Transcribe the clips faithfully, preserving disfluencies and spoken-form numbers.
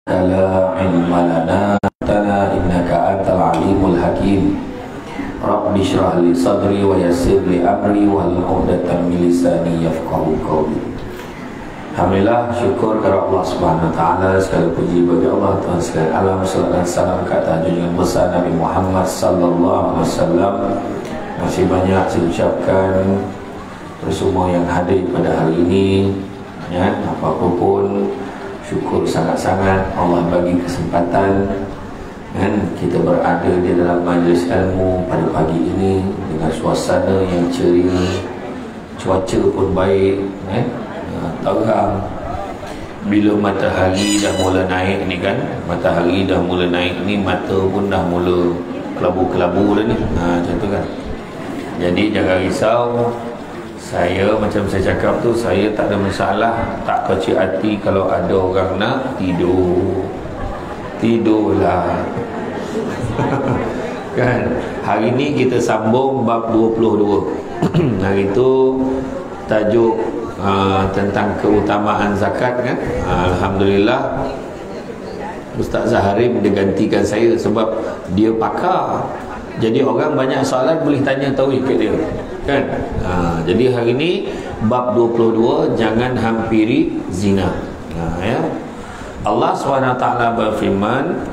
La ilma lana innaka antal alimul hakim. Rabbi shrah li sadri wa yassir li amri wal 'uqdatam min lisani yafqahu qawli. Alhamdulillah, syukur kepada Allah Subhanahu wa taala, segala puji bagi Allah Tuhan sekalian alam, salawat dan salam ke atas junjungan besar Nabi Muhammad sallallahu alaihi wasallam. Masih banyak saya ucapkan kepada semua yang hadir pada hari ini, ya, apa-apa pun syukur sangat-sangat Allah bagi kesempatan kan kita berada di dalam majlis ilmu pada pagi ini dengan suasana yang ceria, cuaca pun baik kan, terang. Bila matahari dah mula naik ni kan, matahari dah mula naik ni, mata pun dah mula kelabu-kelabu dah ni, ha, macam tu kan. Jadi jangan risau. Saya macam saya cakap tu, saya tak ada masalah, tak kecil hati kalau ada orang nak tidur, tidurlah. Kan hari ni kita sambung bab dua puluh dua. Hari itu tajuk uh, tentang keutamaan zakat kan. Alhamdulillah Ustaz Zaharim dia gantikan saya sebab dia pakar. Jadi orang banyak soalan boleh tanya tauhid kat dia kan. Ha, jadi hari ni bab dua puluh dua, jangan hampiri zina. Ha, ya. Allah subhanahu wa taala berfirman,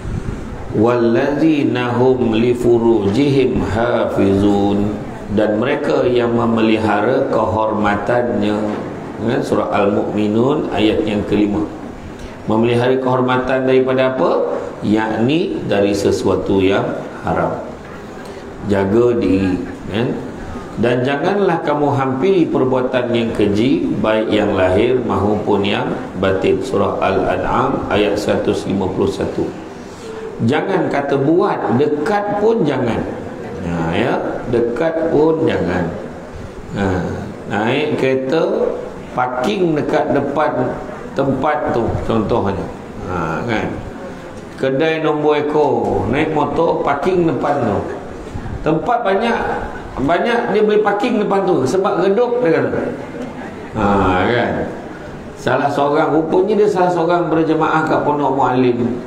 wallazina hum li furujihim hafizun, dan mereka yang memelihara kehormatannya. Ya, surah Al-Mu'minun ayat yang kelima. Memelihara kehormatan daripada apa? Yakni dari sesuatu yang haram. Jaga diri kan? Dan janganlah kamu hampiri perbuatan yang keji, baik yang lahir maupun yang batin. Surah Al-An'am ayat seratus lima puluh satu. Jangan kata buat, dekat pun jangan. Nah, ya, dekat pun jangan. Nah, naik kereta, parking dekat depan tempat tu contohnya. Ha, kan? Kedai nombor ekor, naik motor, parking depan tu. Tempat banyak, banyak dia boleh parking depan tu sebab redup dia kata. Ha, kan? Salah seorang, rupanya dia salah seorang berjemaah kat Pondok Muallim.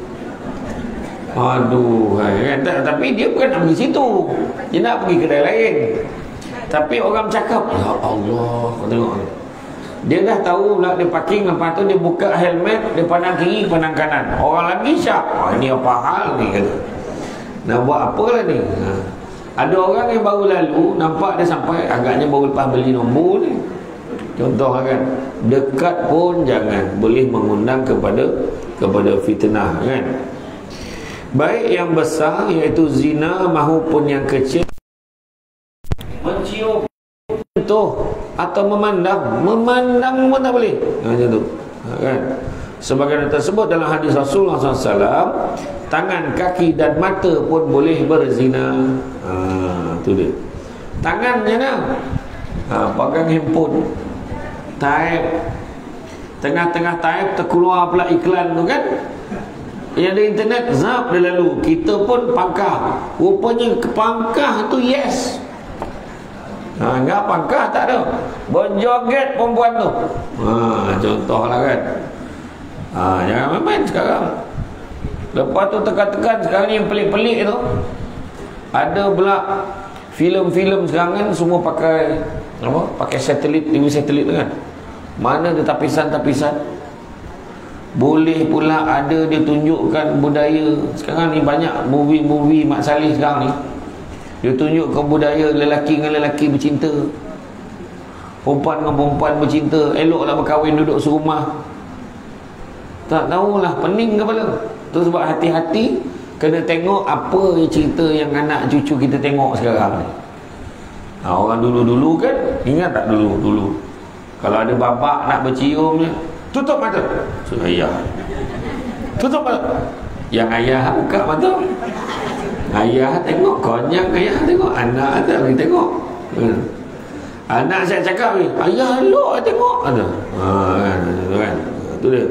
Aduh, kan? Tapi dia bukan nak pergi situ, dia nak pergi kedai lain. Tapi orang cakap, ya Allah, kau tengok, dia dah tahu lah dia parking, lepas tu dia buka helmet, dia pandang kiri, pandang kanan. Orang lagi syak, oh, ini apa hal ni kata. Nak buat apa lah ni? Ha. Ada orang yang baru lalu, nampak dia sampai, agaknya baru lepas beli nombor ni. Contoh kan, dekat pun jangan, boleh mengundang kepada kepada fitnah kan. Baik yang besar iaitu zina maupun yang kecil, mencium, menyentuh atau memandang, memandang pun tak boleh. Macam tu kan. Sebagaimana tersebut dalam hadis Rasulullah sallallahu alaihi wasallam, tangan, kaki dan mata pun boleh berzina. Ha, tu dia. Tangan je nak. Ha, pegang handphone, type, tengah-tengah type terkeluar pula iklan tu kan. Yang ada internet, zap dia lalu. Kita pun pangkah. Rupanya pangkah tu yes. Ha, enggak pangkah tak ada. Berjoget perempuan tu. Ha, contohlah kan. Ha, jangan main-main sekarang. Lepas tu tekan-tekan sekarang ni yang pelik-pelik tu, ada pula filem-filem sekarang kan semua pakai apa? Pakai satelit, T V satelit kan. Mana ada tapisan-tapisan. Boleh pula ada dia tunjukkan budaya. Sekarang ni banyak movie-movie Mat Saleh sekarang ni. Dia tunjukkan budaya lelaki dengan lelaki bercinta, perempuan dengan perempuan bercinta. Eloklah berkahwin duduk serumah. Tak tahulah, pening kepala. Tu sebab hati-hati kena tengok apa cerita yang anak cucu kita tengok sekarang ni. Ha, orang dulu-dulu kan, ingat tak dulu-dulu kalau ada babak nak bercium je, tutup mata. So, ayah tutup mata. Yang ayah buka mata. Ayah tengok, konyak ayah tengok, anak tak boleh tengok. Hmm. Anak saya cakap ni, ayah elok tengok. Ada. Ha, kan, tu kan. Tu dia.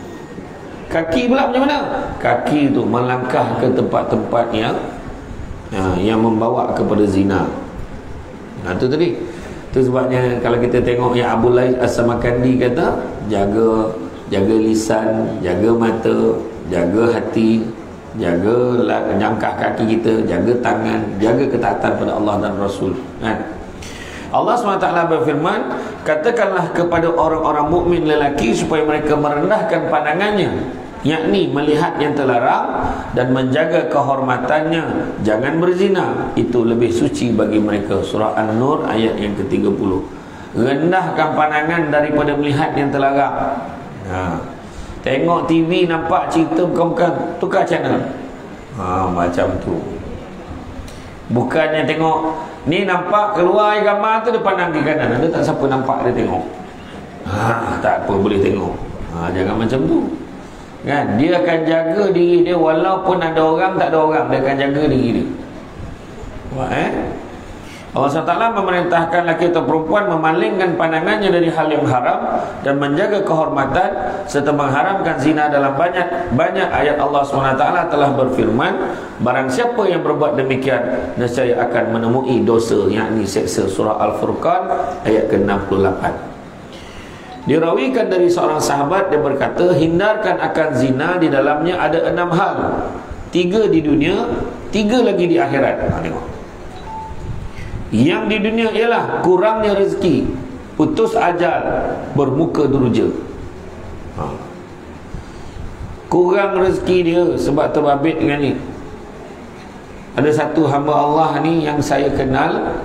Kaki pula macam mana? Kaki tu melangkah ke tempat-tempat yang ha, yang membawa kepada zina. Ha, tu tadi. Tu sebabnya kalau kita tengok yang Abu Lais As-Samarkandi kata, jaga jaga lisan, jaga mata, jaga hati, jaga langkah kaki kita, jaga tangan, jaga ketaatan pada Allah dan Rasul, kan? Allah subhanahu wa taala berfirman, katakanlah kepada orang-orang mukmin lelaki supaya mereka merendahkan pandangannya, yakni melihat yang terlarang dan menjaga kehormatannya, jangan berzina, itu lebih suci bagi mereka. Surah An-Nur ayat yang ke tiga puluh. Rendahkan pandangan daripada melihat yang terlarang. Ha. Tengok T V nampak cerita bukan-bukan, tukar channel. Ha, macam tu. Bukannya tengok ni nampak keluar gambar tu, dia pandang ke kanan, ada tak siapa nampak dia tengok. Ha, tak apa, boleh tengok. Ha, jangan macam tu, kan? Dia akan jaga diri dia walaupun ada orang tak ada orang, dia akan jaga diri dia. Wah, eh? Allah subhanahu wa taala memerintahkan laki atau perempuan memalingkan pandangannya dari hal yang haram dan menjaga kehormatan serta mengharamkan zina. Dalam banyak banyak ayat Allah subhanahu wa taala telah berfirman, barang siapa yang berbuat demikian nescaya akan menemui dosa, yakni seksa. Surah Al-Furqan ayat ke enam puluh lapan. Dirawikan dari seorang sahabat, dia berkata, hindarkan akan zina, di dalamnya ada enam hal, tiga di dunia, tiga lagi di akhirat. Ha, tengok. Yang di dunia ialah kurangnya rezeki, putus ajal, bermuka durja. Ha. Kurang rezeki dia sebab terbabit dengan ni. Ada satu hamba Allah ni yang saya kenal,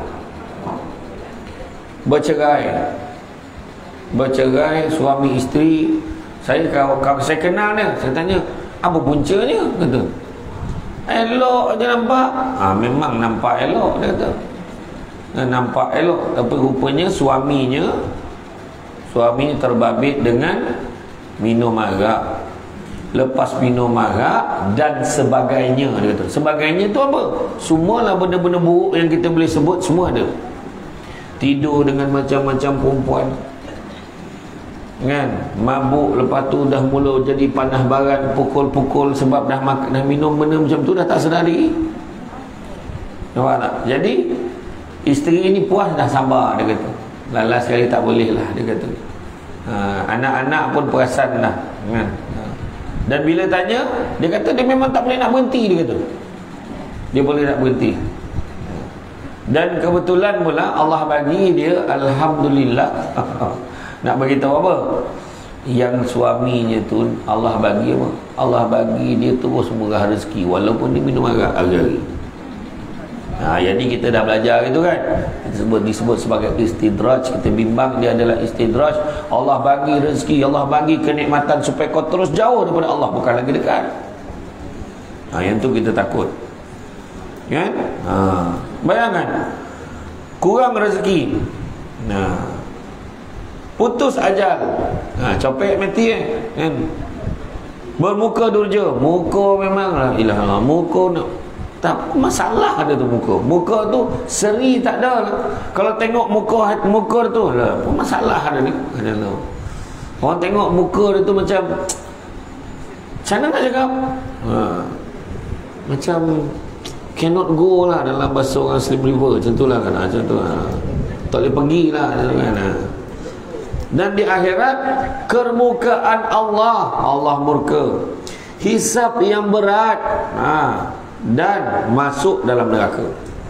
bercerai. Bercerai, suami isteri. Saya kalau, kalau saya kenal dia, saya tanya, apa puncanya? Kata, elok je nampak. Ha, memang nampak elok, dia kata. Nampak elok, tapi rupanya suaminya suaminya terbabit dengan minum arak, lepas minum arak dan sebagainya. Dia kata sebagainya tu apa? Semualah benda-benda buruk yang kita boleh sebut, semua ada. Tidur dengan macam-macam perempuan, kan? Mabuk, lepas tu dah mula jadi panah baran, pukul-pukul sebab dah makan, dah minum benda macam tu, dah tak sedar diri. Nampak tak? Jadi isteri ini puas dah sabar, dia kata. Lalas sekali tak boleh lah, dia kata. Ha, anak-anak pun perasan dah, kan? Ha. Dan bila tanya, dia kata dia memang tak boleh nak berhenti, dia kata. Dia boleh nak berhenti. Dan kebetulan pula Allah bagi dia, alhamdulillah. Nak bagi tahu apa? Yang suaminya tu Allah bagi apa? Allah bagi dia terus murah rezeki walaupun dia minum arak hari-hari. Ha, jadi kita dah belajar itu, kan? Disebut, disebut sebagai istidraj. Kita bimbang dia adalah istidraj. Allah bagi rezeki, Allah bagi kenikmatan supaya kau terus jauh daripada Allah, bukan lagi dekat. Ha, yang tu kita takut, kan? Ha, bayangkan kurang rezeki, nah, putus ajal, ha, copek mati, eh, kan? Bermuka durja, muka memang la ilaha illallah, muka nak tak masalah ada tu muka. Muka tu seri tak ada lah. Kalau tengok muka muka tu lah, apa masalah ada ni? Ada tu. Orang tengok muka dia tu macam macam mana nak cakap? Ha. Macam cannot go lah dalam bahasa orang Slim River, macam tu lah kan. Macam tu lah. Tak boleh pergi lah kan. Dan di akhirat kemukaan Allah, Allah murka. Hisab yang berat. Ha. Dan masuk dalam neraka.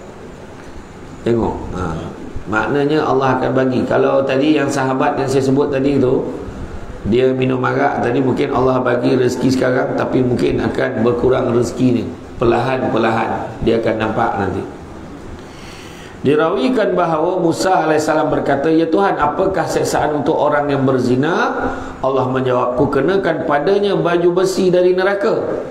Tengok, ha. Maknanya Allah akan bagi. Kalau tadi yang sahabat yang saya sebut tadi tu, dia minum arak tadi, mungkin Allah bagi rezeki sekarang, tapi mungkin akan berkurang rezeki ni, perlahan-perlahan dia akan nampak nanti. Dirawikan bahawa Musa alaihissalam berkata, ya Tuhan, apakah siksaan untuk orang yang berzina? Allah menjawab, ku kenakan padanya baju besi dari neraka.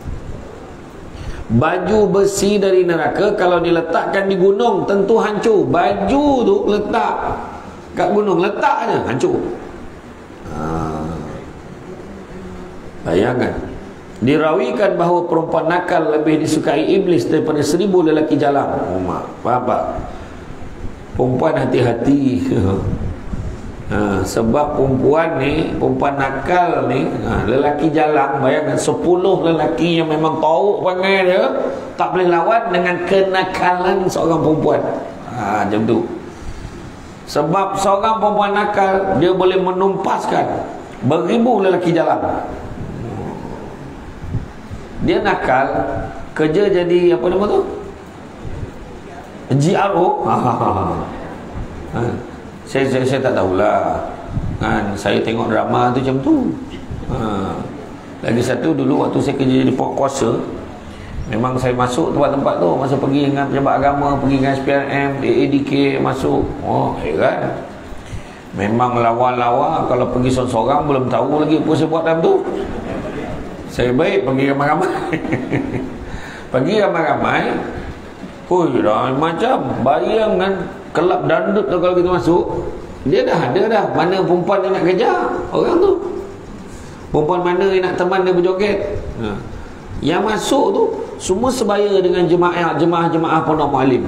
Baju besi dari neraka kalau diletakkan di gunung tentu hancur. Baju tu letak kat gunung, letak aja hancur. Ha. Bayangkan. Dirawikan bahawa perempuan nakal lebih disukai iblis daripada seribu lelaki jalang. Oh mak, faham tak? Perempuan hati-hati. Ha, sebab perempuan ni, perempuan nakal ni, ha, lelaki jalang, bayangkan sepuluh lelaki yang memang tahu perangai dia tak boleh lawan dengan kenakalan seorang perempuan. Ha, macam tu. Sebab seorang perempuan nakal, dia boleh menumpaskan Beribu lelaki jalan. Dia nakal, kerja jadi apa nama tu? G R O. Ha, ha, ha. Saya, saya, saya tak tahulah. Kan, saya tengok drama tu macam tu. Ha. Lagi satu, dulu waktu saya kerja jadi pokok kuasa, memang saya masuk tempat-tempat tu. Masa pergi dengan pejabat agama, pergi dengan S P R M, A A D K masuk. Oh, heran. Memang lawa-lawa. Kalau pergi seorang-seorang belum tahu lagi apa saya buat dalam tu. Saya baik pergi ramai-ramai. Pergi ramai-ramai. Hui, dah macam bayangkan kelab dandut tu kalau kita masuk, dia dah ada dah mana perempuan yang nak kejar orang tu, perempuan mana yang nak teman dia berjoget. Ha. Yang masuk tu semua sebaya dengan jemaah jemaah-jemaah Pondok Mualim.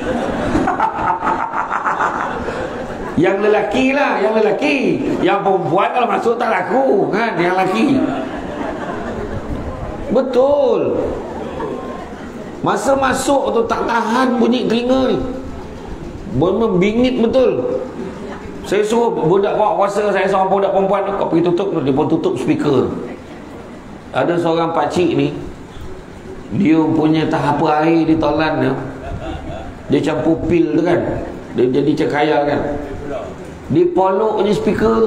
Yang lelaki lah, yang lelaki. Yang perempuan kalau masuk tak laku kan, yang lelaki. Betul. Masa masuk tu tak tahan bunyi telinga ni, membingit betul. Saya suruh budak bawa kuasa saya, seorang budak perempuan, kau pergi tutup, dia pun tutup speaker. Ada seorang pakcik ni, dia punya tak apa air di tolan dia, dia campur pil tu kan, dia jadi cekaya kan, dia polok je speaker.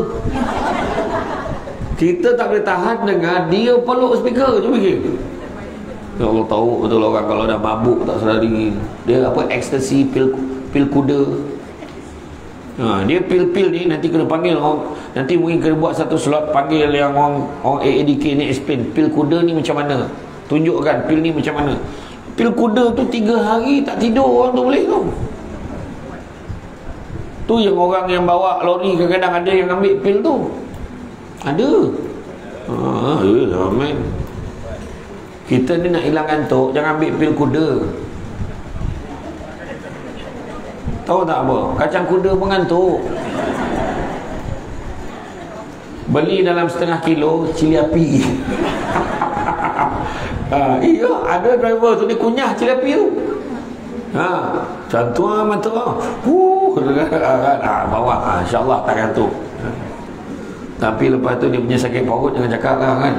Kita tak boleh tahan dengar, dia polok speaker je fikir. Ya Allah, tahu betul orang kalau dah mabuk tak sedar diri. Dia apa, ekstasi, pil pil kuda. Ha, dia pil-pil ni nanti kena panggil orang, nanti mungkin kena buat satu slot panggil yang orang orang A A D K ni explain pil kuda ni macam mana. Tunjukkan pil ni macam mana. Pil kuda tu tiga hari tak tidur orang tu boleh tu. Tu yang orang yang bawa lori kadang-kadang ada yang ambil pil tu. Ada. Ha, ya amin. Kita ni nak hilang ngantuk, jangan ambil pil kuda. Tahu tak apa? Kacang kuda pun ngantuk. Beli dalam setengah kilo cili api. Ha, iya, ada driver tu dia kunyah cili api tu. Ha, cantu amat tu. Huh, ha, bawa, ha, insya-Allah tak ngantuk. Tapi lepas tu dia punya sakit perut jangan cakap lah kan.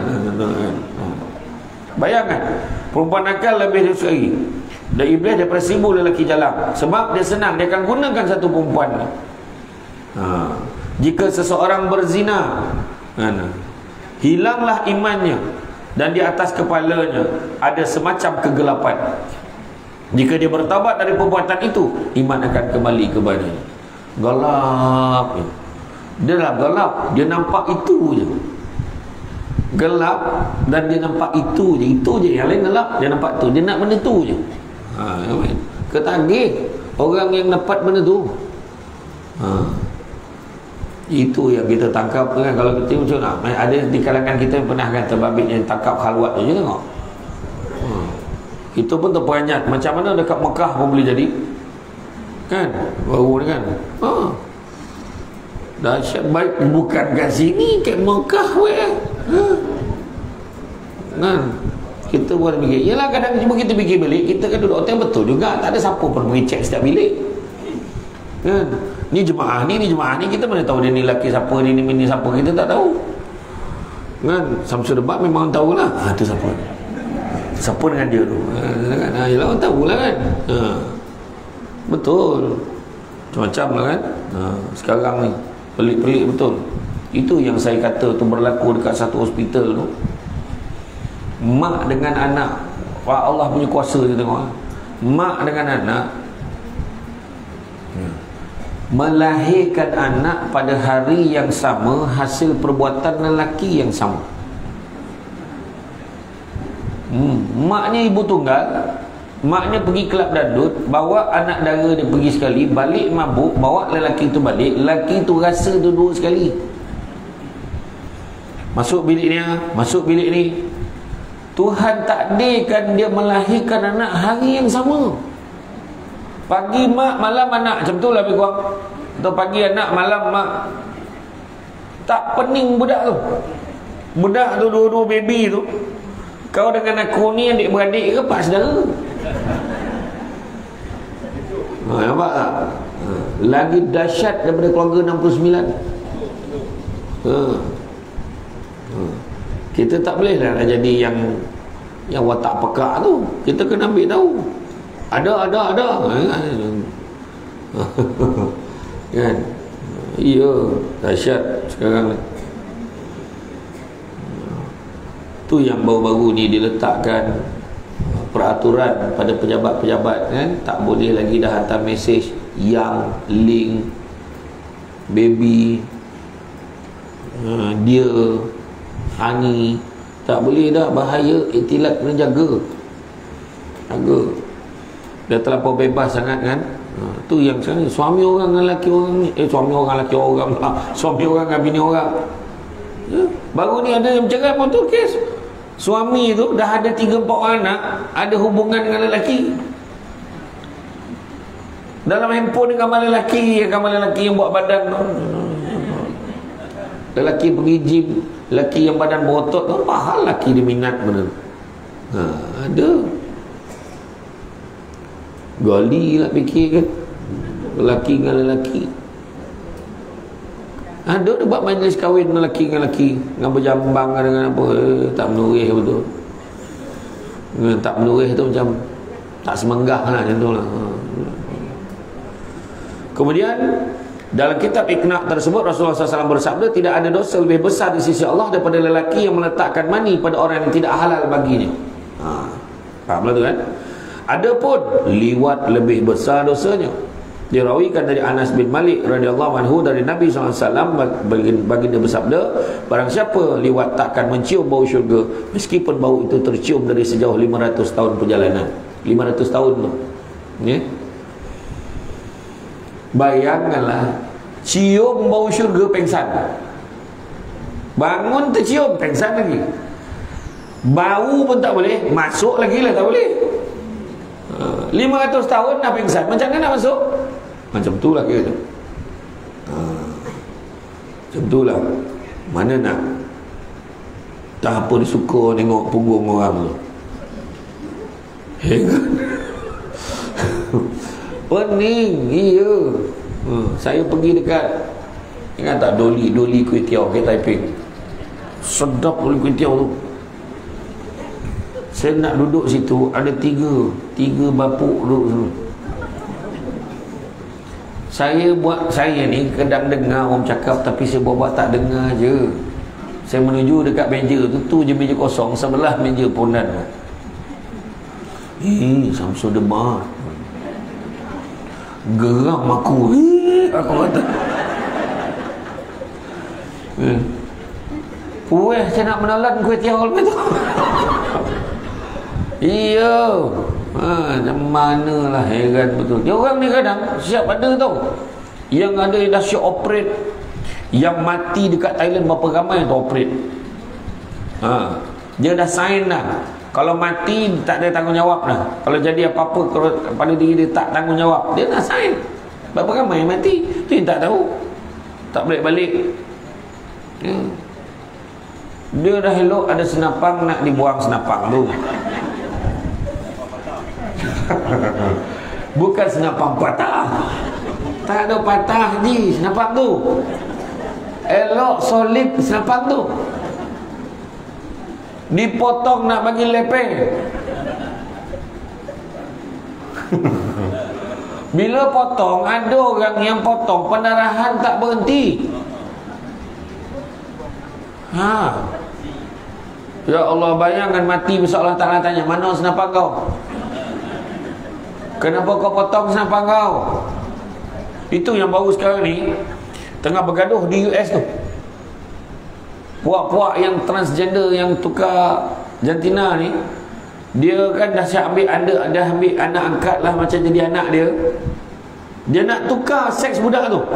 Bayangkan, perempuan nakal lebih dari sekali. Dan iblis daripada seribu lelaki jalan. Sebab dia senang, dia akan gunakan satu perempuan. Ha. Jika seseorang berzina, ha, hilanglah imannya, dan di atas kepalanya ada semacam kegelapan. Jika dia bertaubat dari perbuatan itu, iman akan kembali kepadanya. Gelap. Dia dah gelap, dia nampak itu je. Gelap dan dia nampak itu je. Itu je, yang lain gelap, dia nampak tu. Dia nak benda tu je. Ha, ketagih orang yang dapat benda tu. Ha. Itu yang kita tangkap kan. Kalau kita macam nak, ada di kalangan kita yang pernah kan terbabit yang tangkap khalwat je, tengok. Ha. Kita pun terperanjat macam mana dekat Mekah pun boleh jadi. Kan? Baru ni kan. Ha. Dahsyat, baik bukan kat sini, kat Mekah weh. Ha. Kan? Kita buat fikir. Yalah, kadang cuma kita fikir balik, kita kan duduk hotel betul juga, tak ada siapa pun pergi cek setiap bilik. Kan? Ni jemaah ni, ni jemaah ni, kita mana tahu dia ni lelaki siapa, ni ni ni siapa, kita tak tahu. Kan? Samsul Debat memang tahulah. Ha, tu siapa? Siapa dengan dia tu? Ha, yalah, orang tahulah kan. Ha. Betul. Macam-macam lah kan. Ha, sekarang ni pelik-pelik betul. Itu yang saya kata tu berlaku dekat satu hospital tu. Mak dengan anak, Wah, Allah punya kuasa dia tengok. Mak dengan anak melahirkan anak pada hari yang sama, hasil perbuatan lelaki yang sama. hmm. Maknya ibu tunggal, maknya pergi kelab dandut, bawa anak dara dia pergi sekali, balik mabuk, bawa lelaki tu balik, lelaki tu rasa dua-dua sekali. Masuk bilik ni, masuk bilik ni, Tuhan takdirkan dia melahirkan anak hari yang sama. Pagi mak, malam anak, macam tu lah lebih kurang. Atau pagi anak, malam mak. Tak pening budak tu. Budak tu dua-dua baby tu. Kau dengan aku ni adik beradik ke pak saudara? Ha, nampak tak? Ha, lagi dahsyat daripada keluarga enam puluh sembilan. Ha. Kita tak boleh lah jadi yang yang watak pekak tu. Kita kena ambil tahu. Ada, ada, ada. Kan? Ya, dahsyat sekarang ni. Tu yang baru-baru ni diletakkan peraturan pada pejabat-pejabat, kan? Tak boleh lagi dah hantar mesej yang, link, baby, uh, dia, Hani. Tak boleh dah, bahaya. Iktilat kena jaga. Jaga. Dia terlampau bebas sangat, kan? Ha, tu yang sekarang, suami orang dengan lelaki orang ni, eh suami orang lelaki orang lah, suami orang dengan bini orang, ya? Baru ni ada yang bercerai pun tu kes. Suami tu dah ada tiga empat orang anak, ada hubungan dengan lelaki. Dalam handphone dengan gambar lelaki, gambar lelaki yang buat badan tu, lelaki pergi gym, lelaki yang badan berotot tu, mahal lelaki dia minat benda. Ha, ada. Gali nak fikir kan, lelaki dengan lelaki. Ada dia buat majlis kahwin lelaki dengan lelaki, dengan berjambang dengan apa, eh, tak menurih betul. Dengan tak menurih tu macam tak semenggah lah, macam tu lah. Kemudian dalam kitab Iqna' tersebut Rasulullah sallallahu alaihi wasallam bersabda, tidak ada dosa lebih besar di sisi Allah daripada lelaki yang meletakkan mani pada orang yang tidak halal baginya. Ha, faham lah tu kan? Adapun liwat lebih besar dosanya. Dirawikan dari Anas bin Malik radhiyallahu anhu dari Nabi sallallahu alaihi wasallam, baginda bersabda, barang siapa liwat takkan mencium bau syurga meskipun bau itu tercium dari sejauh lima ratus tahun perjalanan. lima ratus tahun tu, ya? Bayangkanlah, cium bau syurga pengsan, bangun tercium pengsan lagi, bau pun tak boleh, masuk lagi lah tak boleh. lima ratus tahun dah pingsan, macam mana nak masuk? Macam tu lah kira tu. Ha, macam tu lah. Mana nak tak apa dia suka tengok punggung orang tu. Heran. Pening. Iya. Ha, saya pergi dekat, ingat tak Doli, Doli Kuih Tiaw ke Taiping. Sedap Doli Kuih Tiaw tu. Saya nak duduk situ, ada tiga tiga bapuk duduk situ. Saya buat, saya ni kadang dengar orang cakap, tapi saya buat-buat tak dengar je. Saya menuju dekat meja tu, tu je meja kosong, sebelah meja pondan. Eh, Samsul Debat. Geram aku. Eh, aku kata. Eh. Puas saya nak menelan kuih tiaw lepas tu. Iya. Ha, macam manalah, heran betul. Dia orang ni kadang siap ada tau. Yang ada dah siap operate. Yang mati dekat Thailand berapa ramai yang operate. Ha, dia dah sign dah. Kalau mati tak ada tanggungjawab dah. Kalau jadi apa-apa pada diri dia tak tanggungjawab. Dia dah sign. Berapa ramai yang mati? Tu yang tak tahu. Tak balik-balik. Ya. Dia dah elok ada senapang nak dibuang senapang tu. Bukan senapang patah. Tak ada patah ni senapang tu. Elok solid senapang tu. Dipotong nak bagi lepeng. Bila potong, ada orang yang potong pendarahan tak berhenti. Ha. Ya Allah, bayangkan mati besok Allah Ta'ala tanya, mana senapang kau? Kenapa kau potong senapang kau? Itu yang baru sekarang ni tengah bergaduh di U S tu. Puak-puak yang transgender yang tukar jantina ni, dia kan dah siap ambil anak, dah ambil anak angkat lah macam jadi anak dia. Dia nak tukar seks budak tu.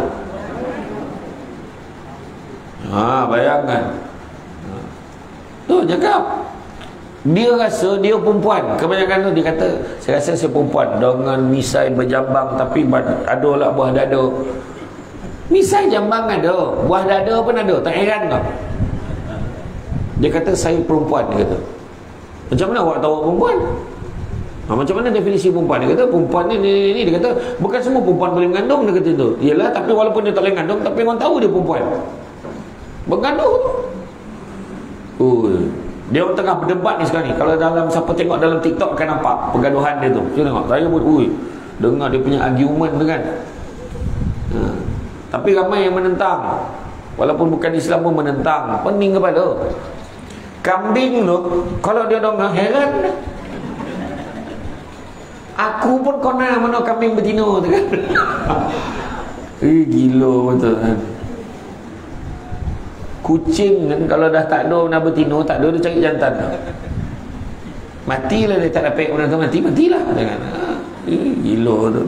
Ha, bayangkan. Tu cakap. Dia rasa dia perempuan. Kebanyakan tu dia kata, saya rasa saya perempuan dengan misai berjambang tapi ada lah buah dada. Misai jambang ada, buah dada pun ada. Tak heran kau? Dia kata saya perempuan, dia kata. Macam mana awak tahu perempuan? Ha, macam mana definisi perempuan? Dia kata perempuan ni, ni, ni, ni. Dia kata bukan semua perempuan boleh mengandung. Dia kata itu. Yalah, tapi walaupun dia tak boleh mengandung, tapi orang tahu dia perempuan. Mengandung tu. Oh, dia orang tengah berdebat ni sekarang ni. Kalau dalam siapa tengok dalam TikTok akan nampak pergaduhan dia tu. Saya tengok, saya pun ui, dengar dia punya argument tu kan. Ha. Tapi ramai yang menentang. Walaupun bukan Islam pun menentang. Pening kepala. Kambing tu, kalau dia dengar heran. Aku pun kena mana kambing betina tu kan. Eh, gila betul kan. Kucing kan, kalau dah tak ada nak betina, tak ada, dia cari jantan. Matilah dia tak dapat benda tu, mati, matilah. Eh, gila tu.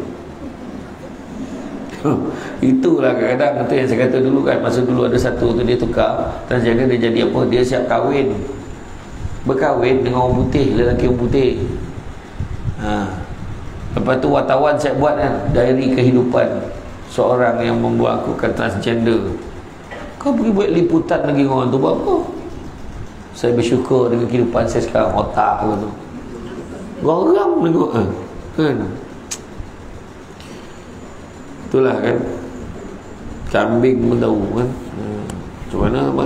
Itulah kadang-kadang itu yang saya kata dulu kan, masa dulu ada satu tu dia tukar transgender, dia jadi apa, dia siap kahwin, berkahwin dengan orang putih, lelaki orang putih. Ha. Lepas tu wartawan saya buat kan, diary kehidupan seorang yang membuatkan transgender. Kau pergi buat liputan lagi orang tu buat apa? Saya bersyukur dengan kehidupan saya sekarang, otak tu geram tengok kan. Itulah kan, kambing pun tahu kan. Hmm. Macam mana abang?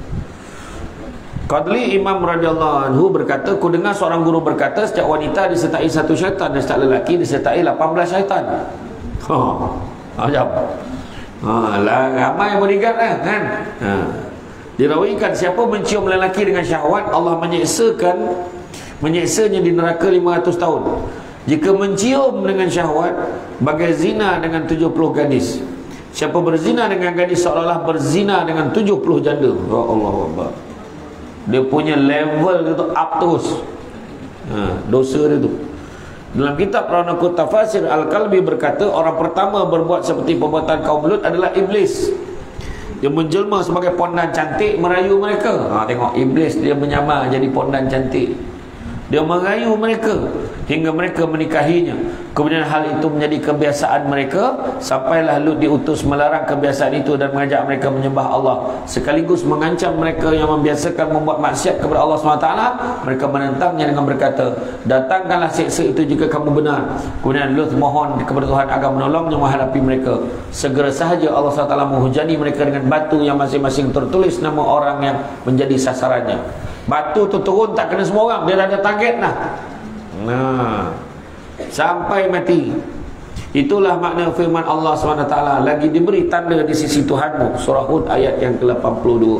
Qadli Imam radhiyallahu anhu berkata, ku dengar seorang guru berkata, setiap wanita disertai satu syaitan dan setiap lelaki disertai lapan belas syaitan. Ha, ajab. Ha, lah ramai bodyguard lah, kan. Ha. Dirawikan siapa mencium lelaki dengan syahwat, Allah menyeksakan menyeksanya di neraka lima ratus tahun. Jika mencium dengan syahwat, bagai zina dengan tujuh puluh gadis. Siapa berzina dengan gadis seolah-olah berzina dengan tujuh puluh janda. Ya Allah Akbar. Dia punya level itu up terus. Ha, dosa dia tu. Dalam kitab Ranakut Tafasir Al-Kalbi berkata, orang pertama berbuat seperti perbuatan kaum Lut adalah iblis. Dia menjelma sebagai pondan cantik, merayu mereka. Ha, tengok, iblis dia menyamar jadi pondan cantik. Dia merayu mereka hingga mereka menikahinya. Kemudian hal itu menjadi kebiasaan mereka, sampailah Lut diutus melarang kebiasaan itu dan mengajak mereka menyembah Allah, sekaligus mengancam mereka yang membiasakan membuat maksiat kepada Allah subhanahu wa taala. Mereka menentangnya dengan berkata, datangkanlah siksa itu jika kamu benar. Kemudian Lut mohon kepada Tuhan agar menolongnya menghadapi mereka. Segera sahaja Allah subhanahu wa taala menghujani mereka dengan batu yang masing-masing tertulis nama orang yang menjadi sasarannya. Batu tu turun tak kena semua orang, dia dah ada target lah. Nah, sampai mati. Itulah makna firman Allah subhanahu wa taala, lagi diberi tanda di sisi Tuhanmu. Surah Hud ayat yang ke lapan puluh dua.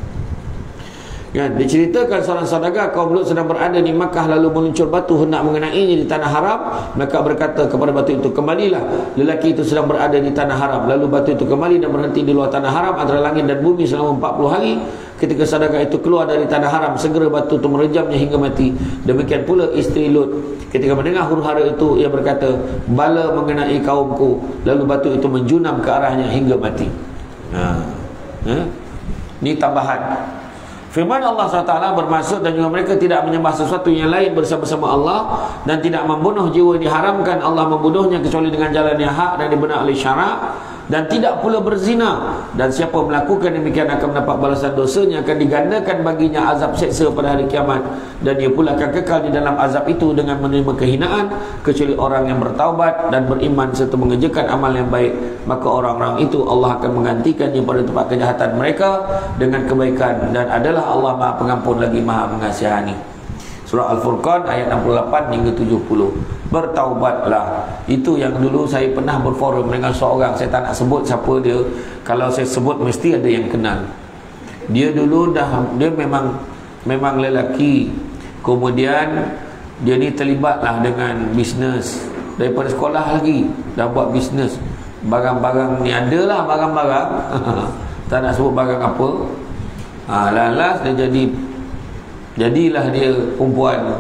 Ya, diceritakan seorang saudagar kaum Lut sedang berada di Makkah, lalu meluncur batu hendak mengenainya di tanah haram. Maka berkata kepada batu itu, kembalilah. Lelaki itu sedang berada di tanah haram, lalu batu itu kembali dan berhenti di luar tanah haram antara langit dan bumi selama empat puluh hari. Ketika saudagar itu keluar dari tanah haram, segera batu itu merejamnya hingga mati. Demikian pula isteri Lut, ketika mendengar huru-hara itu, ia berkata, bala mengenai kaumku. Lalu batu itu menjunam ke arahnya hingga mati. Ha. Ha? Ini tambahan. Firman Allah subhanahu wa taala bermaksud, dan juga mereka tidak menyembah sesuatu yang lain bersama-sama Allah, dan tidak membunuh jiwa diharamkan Allah membunuhnya kecuali dengan jalan yang hak dan dibenar oleh syarak, dan tidak pula berzina. Dan siapa melakukan demikian akan mendapat balasan dosanya, akan digandakan baginya azab seksa pada hari kiamat, dan dia pula akan kekal di dalam azab itu dengan menerima kehinaan, kecuali orang yang bertaubat dan beriman serta mengerjakan amal yang baik, maka orang-orang itu Allah akan menggantikannya pada tempat kejahatan mereka dengan kebaikan, dan adalah Allah Maha Pengampun lagi Maha Mengasihani. Surah Al-Furqan ayat enam puluh lapan hingga tujuh puluh. Bertaubatlah. Itu yang dulu saya pernah berforum dengan seorang, saya tak nak sebut siapa dia. Kalau saya sebut mesti ada yang kenal. Dia dulu dah, dia memang memang lelaki. Kemudian dia ni terlibatlah dengan bisnes. Daripada sekolah lagi dah buat bisnes. Barang-barang ni adalah barang-barang. Tak nak sebut barang apa. Ha, lalas dia jadi jadilah dia perempuan,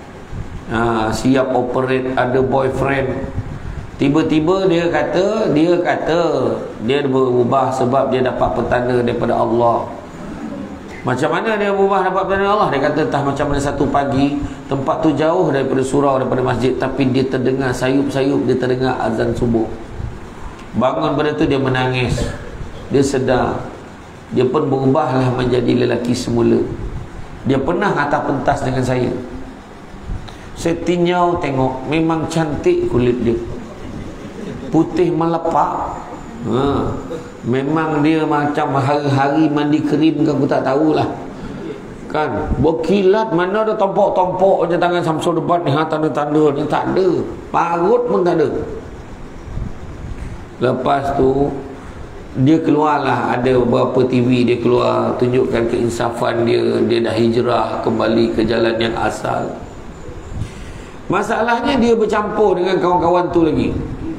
ha, siap operate, ada boyfriend. Tiba-tiba dia kata Dia kata dia berubah sebab dia dapat petanda daripada Allah. Macam mana dia berubah dapat petanda Allah? Dia kata entah macam mana satu pagi, tempat tu jauh daripada surau, daripada masjid, tapi dia terdengar sayup-sayup, dia terdengar azan subuh. Bangun pada tu dia menangis. Dia sedar, dia pun berubahlah menjadi lelaki semula. Dia pernah atas pentas dengan saya. Saya tinjau tengok, memang cantik kulit dia, putih melepak. Ha, memang dia macam hari-hari mandi krim ke aku tak tahulah. kan, berkilat, mana ada tompok-tompok je tangan Samsul Debat ni, ha, tanda-tanda ni tak ada, parut pun tak ada. Lepas tu dia keluarlah, ada beberapa T V dia keluar tunjukkan keinsafan dia, dia dah hijrah kembali ke jalan yang asal. Masalahnya dia bercampur dengan kawan-kawan tu lagi.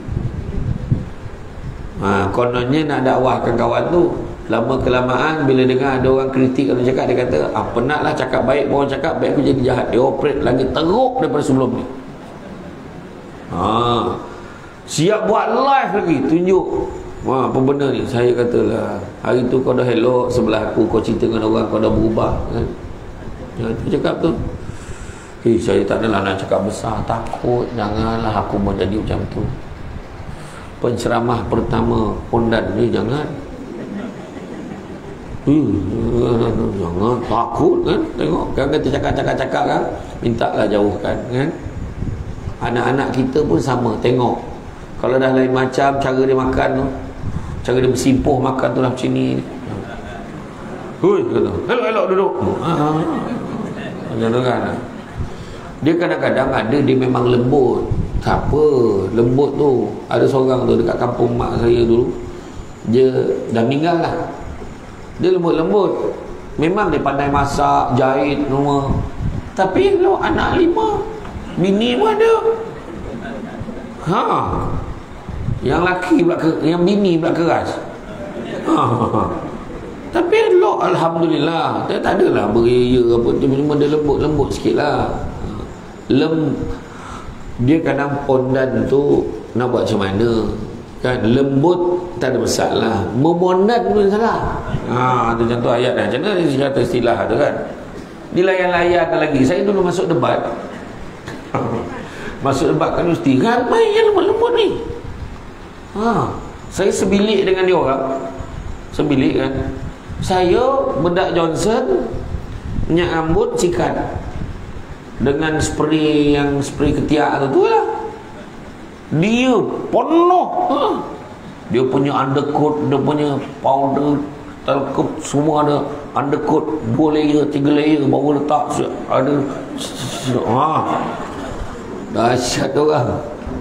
Ha, kononnya nak dakwahkan kawan tu, lama kelamaan bila dengar ada orang kritik orang cakap, dia kata, ah penatlah cakap baik, orang cakap baik aku jadi jahat. Dia operate lagi teruk daripada sebelum ni. Ha, siap buat live lagi, tunjuk. Wah, apa benda ni? Saya katalah, hari tu kau dah elok sebelah aku, kau cerita dengan orang kau dah berubah kan. Ya, tu cakap tu. Eh, saya tak adalah nak cakap besar, takut janganlah aku mau jadi macam tu. Penceramah pertama Pondan ni jangan. Eh, jangan, takut kan. Tengok kan kita cakap-cakap-cakap kan, mintalah jauhkan kan. Anak-anak kita pun sama, tengok. Kalau dah lain macam cara dia makan tu, cara dia bersimpuh makan tu lah macam ni. Hui, kata, elok-elok duduk. Jangan kan. Dia kadang-kadang ada dia memang lembut. Tak apa, lembut tu. Ada seorang tu dekat kampung mak saya dulu, dia dah meninggal lah. Dia lembut-lembut. Memang dia pandai masak, jahit semua. Tapi lo anak lima, bini pun ada. Ha, yang laki pula ke, yang bini pula keras. Ha. Tapi lo alhamdulillah, dia tak adalah beria apa, cuma dia lembut-lembut sikitlah. Lem dia kadang Pondan tu nak buat macam mana kan, lembut tak ada masalah, memondan pun salah. Ha, tu contoh ayat dah. Macam mana dia kata istilah tu kan, dilayan-layan lagi. Saya dulu masuk debat masuk debat kan mesti ramai yang lembut-lembut ni. Ha, saya sebilik dengan dia orang, sebilik kan. Saya bedak Johnson, minyak rambut sikat dengan spray yang spray ketiak tu, tu lah. Dia penuh. Ha. Dia punya undercoat, dia punya powder, talkup, semua ada. Undercoat dua layer, tiga layer, baru letak ada. Ha, dahsyat orang.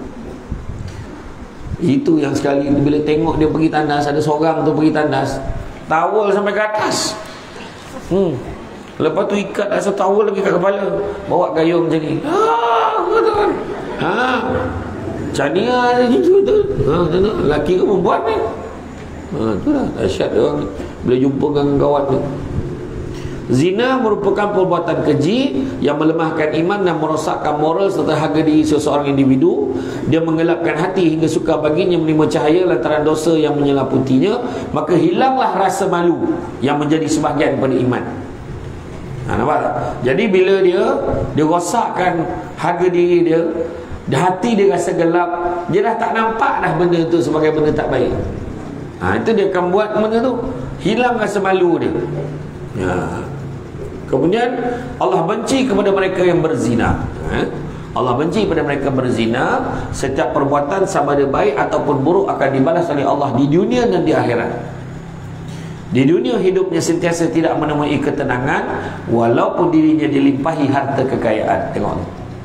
Itu yang sekali bila tengok dia pergi tandas, ada seorang tu pergi tandas, tawal sampai ke atas. Hmm. Lepas tu ikat rasa tawal lagi kat kepala, bawa gayung macam ni. Ha, kata kan. Ha. Cania dia gitu tu. Ha, lelaki ke perempuan ni? Ha, itulah dahsyat dia orang bila jumpa dengan kawan tu. Zina merupakan perbuatan keji yang melemahkan iman dan merosakkan moral serta harga diri seseorang individu. Dia menggelapkan hati hingga sukar baginya menerima cahaya lantaran dosa yang menyelaputinya. Maka hilanglah rasa malu yang menjadi sebahagian daripada iman. Ha, nampak tak? Jadi bila dia dia rosakkan harga diri dia, hati dia rasa gelap, dia dah tak nampak dah benda tu sebagai benda tak baik. Ha, itu dia akan buat benda tu, hilang rasa malu dia. Ya. Kemudian Allah benci kepada mereka yang berzina. Ha? Allah benci kepada mereka berzina. Setiap perbuatan sama ada baik ataupun buruk akan dibalas oleh Allah di dunia dan di akhirat. Di dunia hidupnya sentiasa tidak menemui ketenangan walaupun dirinya dilimpahi harta kekayaan. Tengok,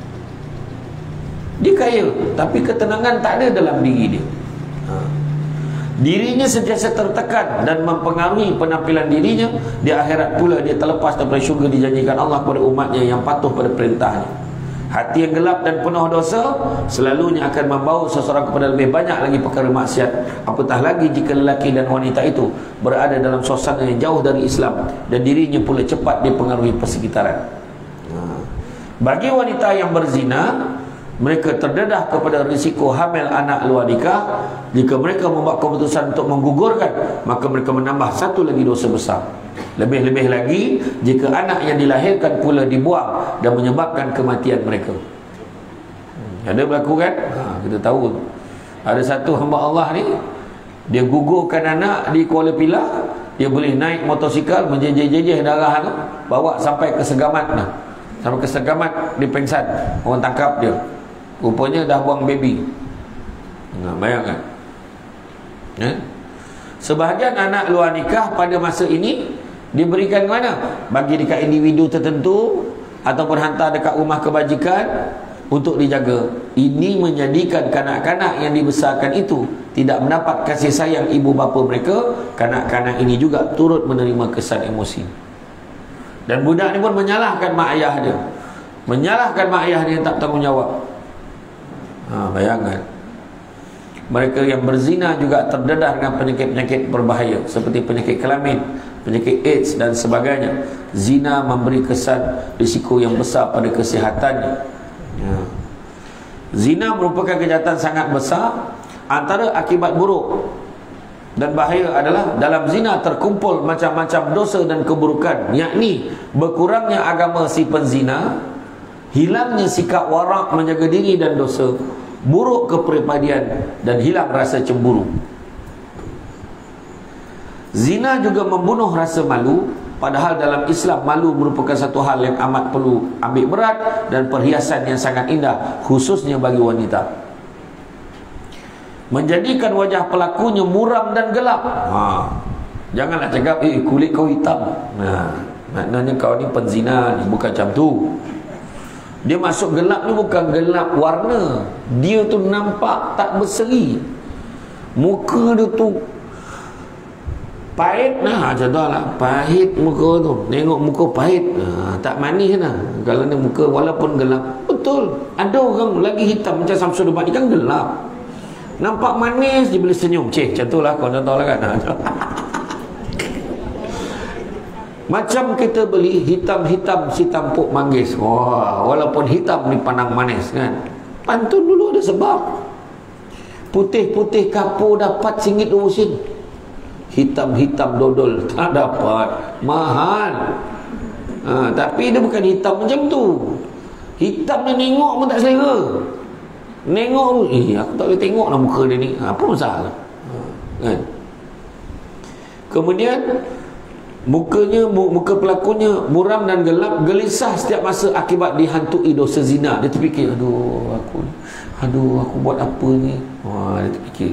dia kaya tapi ketenangan tak ada dalam diri dia. Ha. Dirinya sentiasa tertekan dan mempengaruhi penampilan dirinya. Di akhirat pula dia terlepas daripada syurga dijanjikan Allah kepada umatnya yang patuh pada perintahnya. Hati yang gelap dan penuh dosa selalunya akan membawa seseorang kepada lebih banyak lagi perkara maksiat. Apatah lagi jika lelaki dan wanita itu berada dalam suasana yang jauh dari Islam dan dirinya pula cepat dipengaruhi persekitaran. Bagi wanita yang berzina, mereka terdedah kepada risiko hamil anak luar nikah. Jika mereka membuat keputusan untuk menggugurkan, maka mereka menambah satu lagi dosa besar. Lebih-lebih lagi jika anak yang dilahirkan pula dibuang dan menyebabkan kematian mereka. hmm. Ada berlaku kan? Ha, kita tahu ada satu hamba Allah ni, dia gugurkan anak di Kuala Pilah. Dia boleh naik motosikal menjejeh-jejeh darah tu, bawa sampai ke Segamat dah. Sampai ke Segamat dia pengsan, orang tangkap dia. Rupanya dah buang baby. Nah, bayangkan. Ya? Sebahagian anak luar nikah pada masa ini Diberikan ke mana? Bagi dekat individu tertentu ataupun hantar dekat rumah kebajikan untuk dijaga. Ini menjadikan kanak-kanak yang dibesarkan itu tidak mendapat kasih sayang ibu bapa mereka. Kanak-kanak ini juga turut menerima kesan emosi. Dan budak ni pun menyalahkan mak ayah dia, menyalahkan mak ayah dia yang tak tanggungjawab. Ha, bayangkan. Mereka yang berzina juga terdedah dengan penyakit-penyakit berbahaya seperti penyakit kelamin, penyakit AIDS dan sebagainya. Zina memberi kesan risiko yang besar pada kesihatannya. Ya. Zina merupakan kejahatan sangat besar. Antara akibat buruk dan bahaya adalah dalam zina terkumpul macam-macam dosa dan keburukan, yakni berkurangnya agama si penzina, hilangnya sikap warak menjaga diri dan dosa, buruk kepribadian dan hilang rasa cemburu. Zina juga membunuh rasa malu, padahal dalam Islam malu merupakan satu hal yang amat perlu ambil berat dan perhiasan yang sangat indah, khususnya bagi wanita. Menjadikan wajah pelakunya muram dan gelap. Ha. Janganlah cakap, eh kulit kau hitam. Nah, maknanya kau ni penzina ni, bukan macam tu. Dia masuk gelap ni bukan gelap warna, dia tu nampak tak berseri, muka dia tu pahit. Nah, contohlah pahit muka tu, tengok muka pahit, ha, tak manis lah. Kalau ni muka walaupun gelap, betul ada orang lagi hitam macam Samsul Debat ni kan gelap, nampak manis dia boleh senyum, cik contohlah kau contohlah kan. Macam kita beli hitam-hitam si tampuk manggis. Wah, walaupun hitam ni pandang manis kan. Pantun dulu ada sebab. Putih-putih kapur dapat singgit dua sen. Hitam-hitam dodol tak dapat, mahal. Ha, tapi dia bukan hitam macam tu. Hitam dia nengok pun tak selera. Nengok pun, eh aku tak boleh tengok lah muka dia ni. Apa masalah? Ha, kan? Kemudian mukanya, muka pelakunya muram dan gelap, gelisah setiap masa akibat dihantui dosa zina. Dia terfikir, aduh aku aduh aku buat apa ni. Wah, dia terfikir.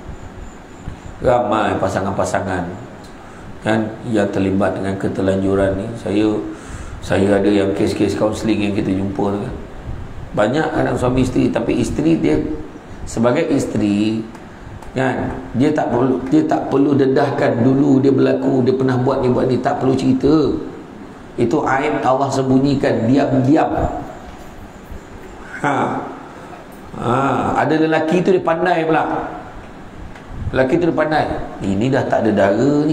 Ramai pasangan-pasangan kan yang terlibat dengan keterlanjuran ni. Saya saya ada yang kes-kes kaunseling yang kita jumpa tu kan. Banyak anak suami isteri, tapi isteri dia sebagai isteri kan, dia tak perlu dia tak perlu dedahkan dulu dia berlaku, dia pernah buat ni buat ni, tak perlu cerita. Itu aib Allah sembunyikan diam-diam. Ha. Ha, ada lelaki tu dia pandai pula. Lelaki tu dia pandai. Ini dah tak ada dara ni.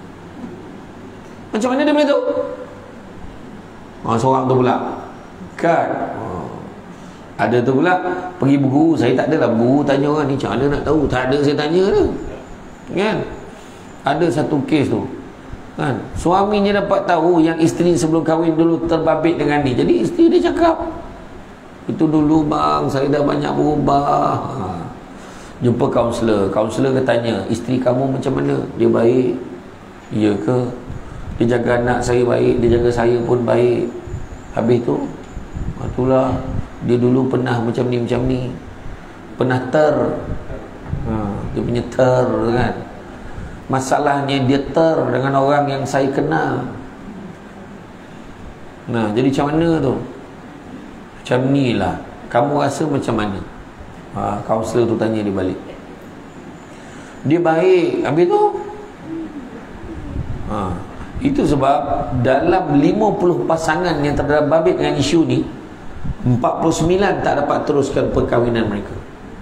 Macam mana dia boleh tahu? Ha, seorang tu pula. Kan? Ha. Ada tu pula pergi berguru. Saya tak adalah berguru tanya orang ni macam mana nak tahu. Tak ada saya tanya tu. Kan? Ada satu kes tu. Kan? Suaminya dapat tahu yang isteri sebelum kahwin dulu terbabit dengan ni. Jadi isteri dia cakap, itu dulu bang, saya dah banyak berubah. Ha. Jumpa kaunselor. Kaunselor ke tanya, isteri kamu macam mana? Dia baik. Ya ke? Dia jaga anak saya baik, dia jaga saya pun baik. Habis tu, itulah dia dulu pernah macam ni macam ni, pernah ter ha, dia punya ter kan. Masalahnya dia ter dengan orang yang saya kenal. Nah, jadi macam mana tu? Macam ni lah. Kamu rasa macam mana? Ha, kaunselor tu tanya dia balik. Dia baik. Habis tu ha, itu sebab dalam lima puluh pasangan yang terbabit dengan isu ni, empat puluh sembilan tak dapat teruskan perkahwinan mereka.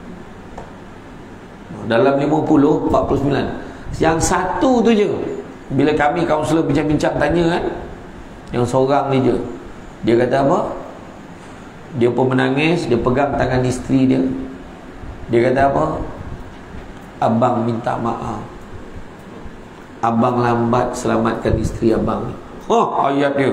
Dalam lima puluh, empat puluh sembilan. Yang satu tu je, bila kami kaunselor bincang-bincang tanya kan, yang seorang ni je, dia kata apa? Dia pun menangis, dia pegang tangan isteri dia. Dia kata apa? Abang minta maaf, abang lambat selamatkan isteri abang ni. Oh, ayat dia.